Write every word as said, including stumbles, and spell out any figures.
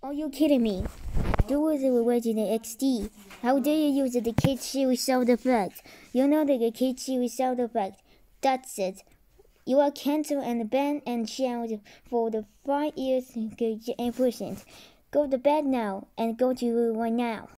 Are you kidding me? Do it with Resident X D. How dare you use the Kid Series sound effect? You know the Kid Series sound effect. That's it. You are cancelled and banned and shelved for the five years in prison. Go to bed now and go to right now.